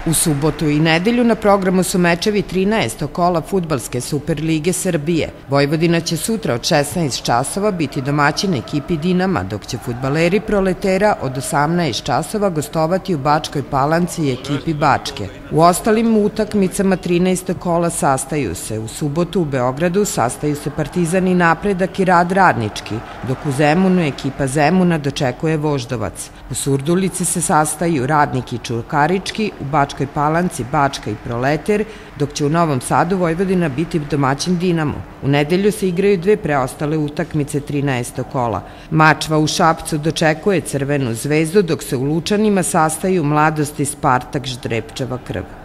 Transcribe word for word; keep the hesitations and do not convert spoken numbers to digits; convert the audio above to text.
U subotu i nedelju na programu su mečevi trinaestog kola Fudbalske Superlige Srbije. Vojvodina će sutra od šesnaest časova biti domaćin ekipi Dinama, dok će fudbaleri Proletera od osamnaest časova gostovati u Bačkoj Palanci i ekipi Bačke. U ostalim utakmicama trinaestog kola sastaju se u subotu u Beogradu, sastaju se Partizan i Napredak i Rad Radnički, dok u Zemunu ekipa Zemuna dočekuje Voždovac. U Surdulici se sastaju Radnik i Čukarički, u Bačkoj Palanci Bačka i Proleter, dok će u Novom Sadu Vojvodina biti domaćin Dinamu. U nedelju se igraju dve preostale utakmice trinaestog kola. Mačva u Šapcu dočekuje Crvenu zvezdu, dok se u Lučanima sastaju Mladost i Spartak Ždrepčeva krv.